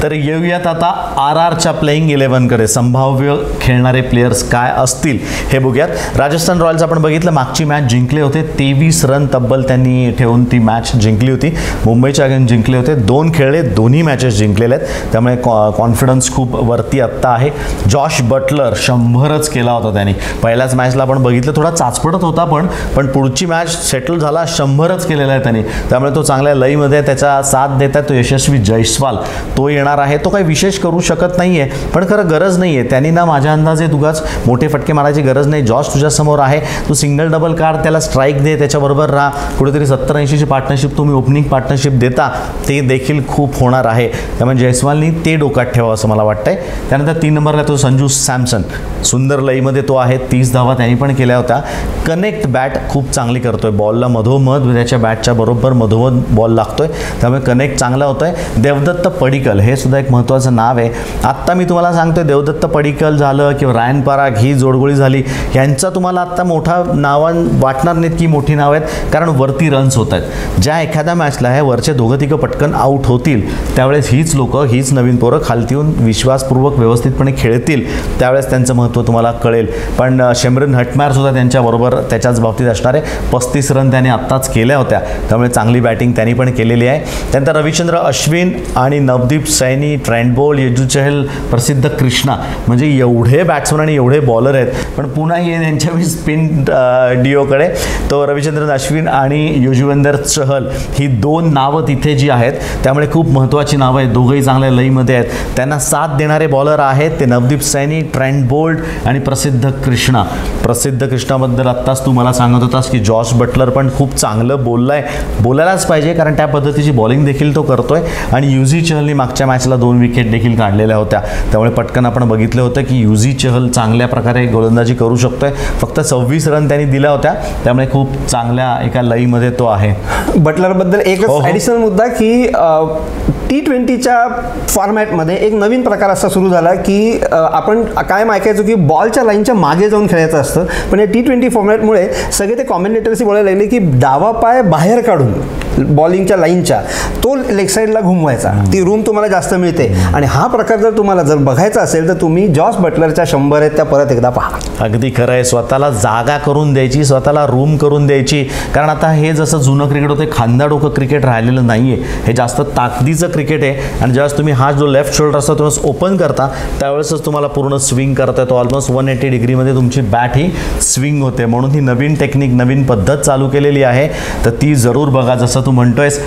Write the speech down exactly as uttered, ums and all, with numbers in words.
तर येऊयात आता आर आरच्या प्लेइंग इलेव्हनकडे. संभाव्य खेळणारे प्लेयर्स काय असतील हे बघूयात. राजस्थान रॉयल्स आपण बघितलं मागची मॅच जिंकले होते, तेवीस रन तब्बल त्यांनी ठेवून ती मॅच जिंकली होती. मुंबईच्या अगेन्स्ट जिंकले होते, दोन खेळले, दोन्ही मॅचेस जिंकलेले आहेत, त्यामुळे कॉन्फिडन्स खूप वरती आत्ता आहे. जॉश बटलर शंभरच केला होता त्यांनी पहिल्याच मॅचला आपण बघितलं, थोडा चाचपडत होता पण पण पुढची मॅच सेटल झाला, शंभरच केलेला आहे त्यांनी, त्यामुळे तो चांगल्या लईमध्ये त्याचा साथ देत आहे. तो यशस्वी जयस्वाल तो येणार आहे. तो काही विशेष करू शकत नाही आहे, पण खरं गरज नाही आहे त्यांनी ना, माझ्या अंदाजे तुगाच मोठे फटके मारायची गरज नाही. जॉश तुझ्यासमोर आहे, तू सिंगल डबल काढ, त्याला स्ट्राईक दे, त्याच्याबरोबर राहा, कुठेतरी सत्तर ऐंशीची पार्टनरशिप तुम्ही ओपनिंग पार्टनरशिप देता, ते देखील खूप होणार आहे. त्यामुळे जयस्वालनी ते डोक्यात ठेवा असं मला वाटतंय. त्यानंतर तीन नंबरला तो संजू सॅमसन, सुंदर लईमध्ये तो आहे, तीस धावा त्यांनी पण केल्या होत्या. कनेक्ट बॅट खूप चांगली करतोय, बॉलला मधोमध त्याच्या बॅटच्या बरोबर मधोमध बॉल लागतोय, त्यामुळे कनेक्ट चांगला होतोय. देवदत्त पडिक्कल हे सुद्धा एक महत्त्वाचं नाव आहे. आत्ता मी तुम्हाला सांगतोय देवदत्त पडिक्कल झालं किंवा रायन पराग ही जोडगोळी झाली, यांचा तुम्हाला आत्ता मोठा नावां वाटणार नाहीत की मोठी नाव आहेत, कारण वरती रन्स होत आहेत. ज्या एखाद्या मॅचला हे वरचे दोघं तिघं पटकन आऊट होतील त्यावेळेस हीच लोकं, हीच नवीन पोरं खालती येऊन विश्वासपूर्वक व्यवस्थितपणे खेळतील, त्यावेळेस त्यांचं महत्त्व तुम्हाला कळेल. पण शेमरन हटमायर सुद्धा त्यांच्याबरोबर त्याच्याच बाबतीत असणार आहे. पस्तीस रन त्याने आत्ताच केल्या होत्या, त्यामुळे चांगली बॅटिंग त्यांनी पण केलेली आहे. त्यानंतर रविचंद्र अश्विन आणि नवदीप सैनी, ट्रेंट बोल्ट, यजु चहल, प्रसिद्ध कृष्णा, म्हणजे एवढे बॅट्समन आणि एवढे बॉलर आहेत. पण पुन्हा ये यांच्या स्पिन डिओकडे तो रविचंद्रन अश्विन आणि युजवेंद्र चहल ही दोन नावं तिथे जी आहेत, त्यामुळे खूप महत्त्वाची नावं आहेत. दोघंही चांगल्या लईमध्ये आहेत, त्यांना साथ देणारे बॉलर आहेत ते नवदीप सैनी, ट्रेंट बोल्ट आणि प्रसिद्ध कृष्णा. प्रसिद्ध कृष्णाबद्दल आत्ताच तू मला सांगत होतास की जॉश बटलर पण खूप चांगलं बोललाय, बोलायलाच पाहिजे, कारण त्या पद्धतीची बॉलिंग देखील तो करतोय. आणि युझी चहलनी मागच्या मॅचला दोन विकेट देखील काढलेल्या होत्या, त्यामुळे पटकन आपण बघितलं होतं की युझी चहल चांगल्या प्रकारे गोलंदाजी करू शकतोय. फक्त सव्वीस रन त्यांनी दिल्या होत्या, त्यामुळे खूप चांगल्या एका लईमध्ये तो आहे. बटलरबद्दल एकच ॲडिशनल मुद्दा की टी ट्वेंटीच्या फॉर्मॅटमध्ये एक नवीन प्रकार असा सुरू झाला की आपण कायम ऐकायचो की बॉलच्या लाईनच्या मागे जाऊन खेळायचं असतं, पण या टी ट्वेंटी फॉर्मॅटमुळे सगळे ते कॉमेंटेटर्सही बोलायला लागले की डावा पाय बाहेर काढून बॉलिंगच्या लाईनच्या तो लेग साईडला घुमवायचा, ती रूम तुम्हाला जास्त मिळते. आणि हा प्रकार जर तुम्हाला जर बघायचा असेल तर तुम्ही जॉश बटलरच्या शंभर आहेत त्या परत एकदा पहा. अगदी खरं आहे, स्वतःला जागा करून द्यायची, स्वतःला रूम करून द्यायची, कारण आता हे जसं जुनं क्रिकेट होतं खांदा डोकं क्रिकेट राहिलेलं नाही आहे, हे जास्त ताकदीचं क्रिकेट आहे. आणि ज्यावेळेस तुम्ही हा जो लेफ्ट शोल्डर असतो तो ओपन करता त्यावेळेसच तुम्हाला पूर्ण स्विंग करता येतो, ऑलमोस्ट वन एटी डिग्रीमध्ये तुमची बॅट ही स्विंग होते. म्हणून ही नवीन टेक्निक, नवीन पद्धत चालू केलेली आहे, तर ती जरूर बघा. जसं तू म्हणतोयस